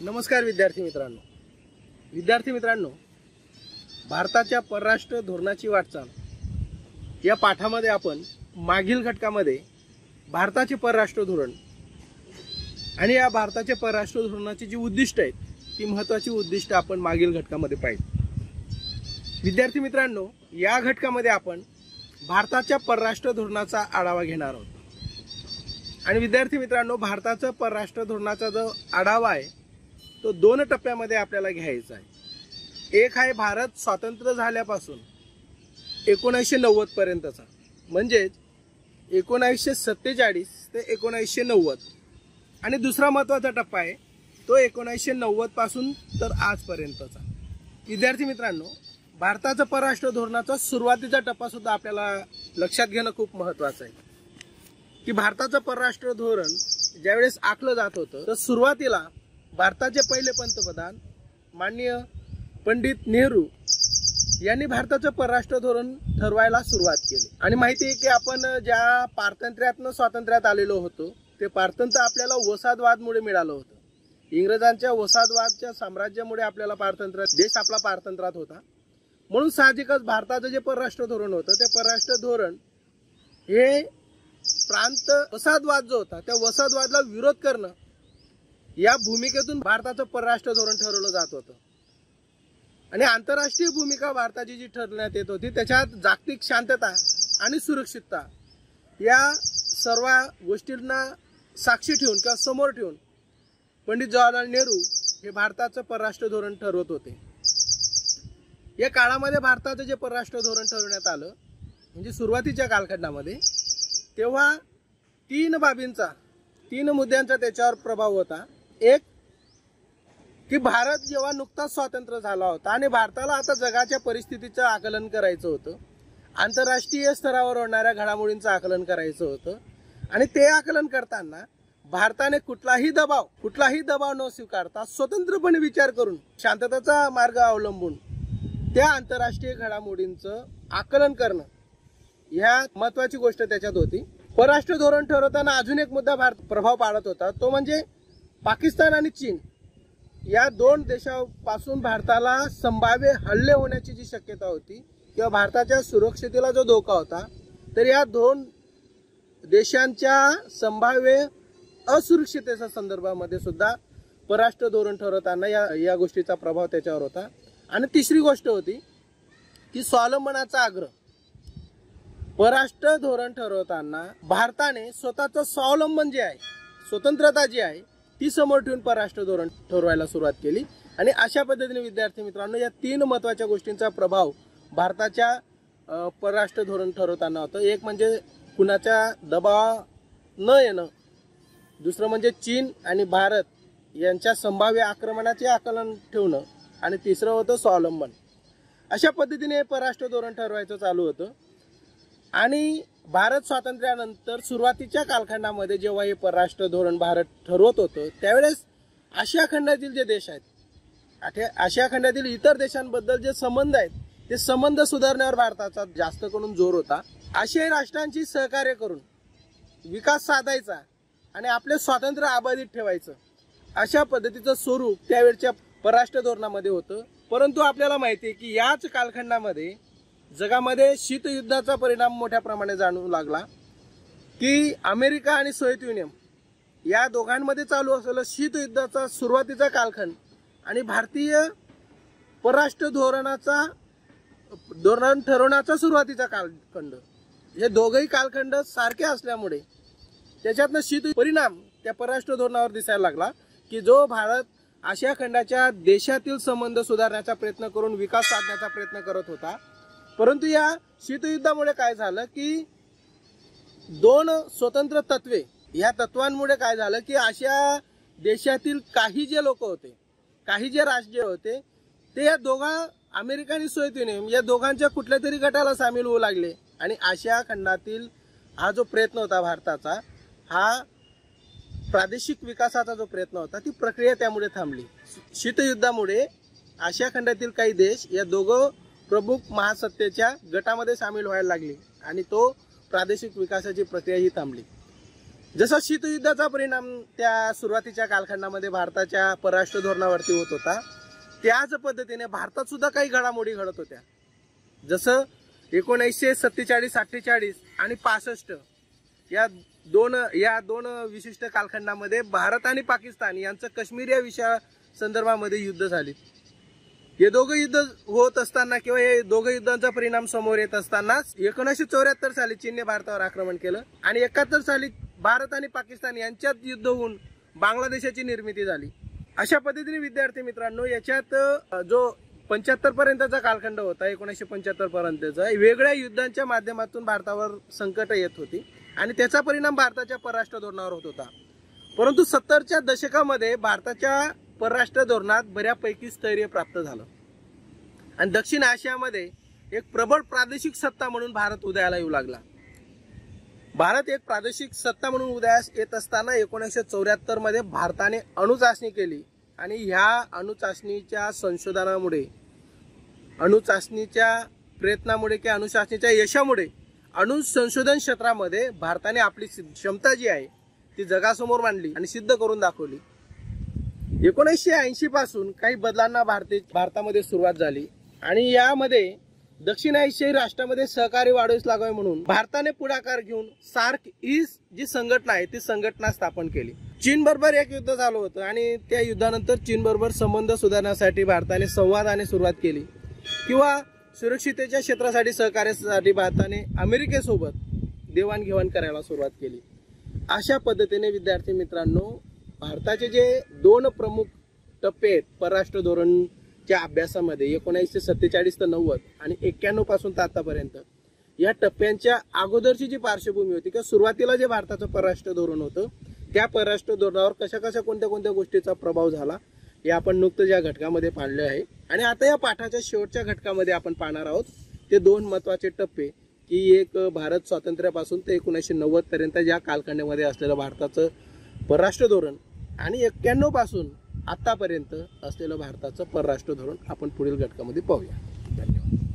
नमस्कार विद्यार्थी मित्रांनो, भारताच्या परराष्ट्र धोरणाची वाटचाल या पाठामध्ये आपण मागील घटकामध्ये भारताचे परराष्ट्र धोरण आणि या भारताच्या परराष्ट्र धोरणाची जी उद्दिष्ट आहेत ती महत्त्वाची उद्दिष्ट आपण मागील घटकामध्ये पाहिली। विद्यार्थी मित्रांनो, या घटकामध्ये आपण भारताच्या परराष्ट्र धोरणाचा आढावा घेणार आहोत। आणि विद्यार्थी मित्रांनो, भारताचा परराष्ट्र धोरणाचा जो आढावा आहे तो दोन टप्प्यामध्ये आपल्याला घ्यायचा आहे। एक आहे भारत स्वतंत्र झाल्यापासून 1990 पर्यंतचा, म्हणजे 1947 ते 1990, आणि दुसरा महत्त्वाचा टप्पा आहे तो 1990 पासून तर आजपर्यंतचा। विद्यार्थी मित्रांनो, भारताचा परराष्ट्र धोरणाचा सुरुवातीचा टप्पा सुद्धा आपल्याला लक्षात घेणं खूप महत्त्वाचं आहे की भारताचं परराष्ट्र धोरण ज्यावेळेस आखलं जात होतं तर सुरुवातीला भारताचे पहिले पंतप्रधान माननीय पंडित नेहरू यांनी भारताचं परराष्ट्र धोरण ठरवायला सुरुवात केली। आणि माहिती आहे की आपण ज्या पारतंत्र्यातनं स्वातंत्र्यात आलेलो होतो ते पारतंत्र्य आपल्याला वसाहतवादामुळे मिळालं होतं। इंग्रजांच्या वसाहतवादाच्या साम्राज्यामुळे आपल्याला देश आपला पारतंत्र्यात होता। म्हणून साहजिकच भारताचं जे परराष्ट्र धोरण होतं ते परराष्ट्र धोरण हे प्रांत वसाहतवाद जो होता त्या वसाहतवादाला विरोध करणं या भूमिकेतून भारताचं परराष्ट्र धोरण ठरवलं जात होतं। आणि आंतरराष्ट्रीय भूमिका भारताची जी ठरवण्यात येत होती त्याच्यात जागतिक शांतता आणि सुरक्षितता या सर्व गोष्टींना साक्षी ठेवून किंवा समोर ठेवून पंडित जवाहरलाल नेहरू हे भारताचं परराष्ट्र धोरण ठरवत होते। या काळामध्ये भारताचं जे परराष्ट्र धोरण ठरवण्यात आलं म्हणजे सुरुवातीच्या कालखंडामध्ये, तेव्हा तीन मुद्द्यांचा त्याच्यावर प्रभाव होता। एक की भारत जेव्हा नुकताच स्वतंत्र झाला होता आणि भारताला आता जगाच्या परिस्थितीचं आकलन करायचं होतं, आंतरराष्ट्रीय स्तरावर होणाऱ्या घडामोडींचं आकलन करायचं होतं, आणि ते आकलन करताना भारताने कुठलाही दबाव न स्वीकारता स्वतंत्रपणे विचार करून शांततेचा मार्ग अवलंबून त्या आंतरराष्ट्रीय घडामोडींचं आकलन करणं ह्या महत्वाची गोष्ट त्याच्यात होती। परराष्ट्र धोरण ठरवताना अजून एक मुद्दा भारत प्रभाव पाडत होता, तो म्हणजे पाकिस्तान आणि चीन या दोन देशांपासून भारताला संभाव्य हल्ले होण्याची जी शक्यता होती किंवा भारताच्या सुरक्षेला जो धोका होता, तर या दोन देशांच्या संभाव्य असुरक्षिततेच्या संदर्भामध्ये सुद्धा परराष्ट्र धोरण ठरवताना या गोष्टीचा प्रभाव त्याच्यावर होता। आणि तिसरी गोष्ट होती की स्वावलंबनाचा आग्रह। परराष्ट्र धोरण ठरवताना भारताने स्वतःचं स्वावलंबन जे आहे, स्वतंत्रता जी आहे ती समोर ठेवून परराष्ट्र धोरण ठरवायला सुरुवात केली। आणि अशा पद्धतीने विद्यार्थी मित्रांनो, या तीन महत्त्वाच्या गोष्टींचा प्रभाव भारताच्या परराष्ट्र धोरण ठरवताना होतं। एक म्हणजे कुणाच्या दबाव न येणं, दुसरं म्हणजे चीन आणि भारत यांच्या संभाव्य आक्रमणाचे आकलन ठेवणं, आणि तिसरं होतं स्वावलंबन। अशा पद्धतीने परराष्ट्र धोरण ठरवायचं चालू होतं। आणि भारत स्वातंत्र्यानंतर सुरुवातीच्या कालखंडामध्ये जेव्हा हे परराष्ट्र धोरण भारत ठरवत होतं त्यावेळेस आशिया खंडातील जे देश आहेत, आशिया खंडातील इतर देशांबद्दल जे संबंध आहेत ते संबंध सुधारण्यावर भारताचा जास्त करून जोर होता। आशियाई राष्ट्रांची सहकार्य करून विकास साधायचा आणि आपले स्वातंत्र्य अबाधित ठेवायचं, अशा पद्धतीचं स्वरूप त्यावेळच्या परराष्ट्र धोरणामध्ये होतं। परंतु आपल्याला माहिती आहे की याच कालखंडामध्ये जगामध्ये शीतयुद्धाचा परिणाम मोठ्या प्रमाणात जाणवू लागला की अमेरिका आणि सोव्हिएत युनियन या दोघांमध्ये चालू असलेलं शीतयुद्धाचा सुरुवातीचा कालखंड आणि भारतीय परराष्ट्र धोरण ठरवण्याचा सुरुवातीचा कालखंड, हे दोघही कालखंड सारखे असल्यामुळे त्याच्यातनं शीत परिणाम त्या परराष्ट्र धोरणावर दिसायला लागला की जो भारत आशिया खंडाच्या देशातील संबंध सुधारण्याचा प्रयत्न करून विकास साधण्याचा प्रयत्न करत होता, परंतु या शीतयुद्धामुळे काय झालं की दोन स्वतंत्र तत्वे, या तत्वांमुळे काय झालं की आशिया देशातील काही जे लोक होते, काही जे राज्य होते ते या अमेरिका आणि सोव्हिएत युनियन या दोघांच्या कुठल्या तरी गटाला सामील होऊ लागले। आणि आशिया खंडातील हा जो प्रयत्न होता भारताचा, हा प्रादेशिक विकासाचा जो प्रयत्न होता ती प्रक्रिया त्यामुळे थांबली। शीतयुद्धामुळे आशिया खंडातील काही देश या दोघं प्रमुख महासत्तेच्या गटामध्ये सामील व्हायला लागले आणि तो प्रादेशिक विकासाची प्रक्रिया ही थांबली। जसा शीतयुद्धाचा परिणाम त्या सुरुवातीच्या कालखंडामध्ये भारताच्या परराष्ट्र धोरणावरती होत होता, त्याच पद्धतीने भारतात सुद्धा काही घडामोडी घडत होत्या. जसं 1947, 48 आणि 65 या दोन विशिष्ट कालखंडामध्ये भारत आणि पाकिस्तान यांचं काश्मीर या विषया संदर्भामध्ये युद्ध झाली. हे दोघं युद्ध होत असताना किंवा हे दोघं युद्धांचा परिणाम समोर येत असतानाच 1974 साली चीनने भारतावर आक्रमण केलं आणि 71 साली भारत आणि पाकिस्तान यांच्यात युद्ध होऊन बांगलादेशाची निर्मिती झाली. अशा पद्धतीने विद्यार्थी मित्रांनो, याच्यात जो 75 पर्यंतचा कालखंड होता, 1975 पर्यंतचा, वेगळ्या युद्धांच्या माध्यमातून भारतावर संकट येत होती आणि त्याचा परिणाम भारताच्या परराष्ट्र धोरणावर होत होता. परंतु 70च्या दशकामध्ये भारताच्या परराष्ट्र धोरणात बऱ्यापैकी स्थैर्य प्राप्त झालं आणि दक्षिण आशियामध्ये एक प्रबळ प्रादेशिक सत्ता म्हणून भारत उदयाला येऊ लागला. भारत एक प्रादेशिक सत्ता म्हणून उदयास येत असताना 1974 मध्ये भारताने अणुचाचणी केली आणि ह्या अणुचाचणीच्या संशोधनामुळे, अणुचाचणीच्या प्रयत्नामुळे किंवा अणुचाचणीच्या यशामुळे अणु संशोधन क्षेत्रामध्ये भारताने आपली क्षमता जी आहे ती जगासमोर मांडली आणि सिद्ध करून दाखवली. 1980 पासून काही बदलांना भारतामध्ये सुरुवात झाली आणि यामध्ये दक्षिण आशियाई राष्ट्रामध्ये सहकार्य वाढवूस लागावे म्हणून भारताने पुढाकार घेऊन सार्क ईस्ट जी संघटना आहे ती संघटना स्थापन केली. चीन बरोबर एक युद्ध झालं होतं आणि त्या युद्धानंतर चीन बरोबर संबंध सुधारण्यासाठी भारताने संवादाने सुरुवात केली किंवा सुरक्षिततेच्या क्षेत्रासाठी सहकार्यासाठी भारताने अमेरिकेसोबत देवाणघेवाण करायला सुरुवात केली. अशा पद्धतीने विद्यार्थी मित्रांनो, भारताचे जे दोन प्रमुख टप्पे आहेत परराष्ट्र धोरणच्या अभ्यासामध्ये, 1947 ते 90 आणि 91 पासून तर आतापर्यंत, या टप्प्यांच्या अगोदरची जी पार्श्वभूमी होती किंवा सुरुवातीला जे भारताचं परराष्ट्र धोरण होतं त्या परराष्ट्र धोरणावर कशा कोणत्या गोष्टीचा प्रभाव झाला हे आपण नुकतंच या घटकामध्ये पाहिले आहे. आणि आता या पाठाच्या शेवटच्या घटकामध्ये आपण पाहणार आहोत ते दोन महत्वाचे टप्पे, की एक भारत स्वातंत्र्यापासून ते 1990 पर्यंत ज्या कालखंडामध्ये असलेलं भारताचं परराष्ट्र धोरण आणि 91 पासून आतापर्यंत असलेलं भारताचं परराष्ट्र धोरण आपण पुढील घटकामध्ये पाहूया. धन्यवाद.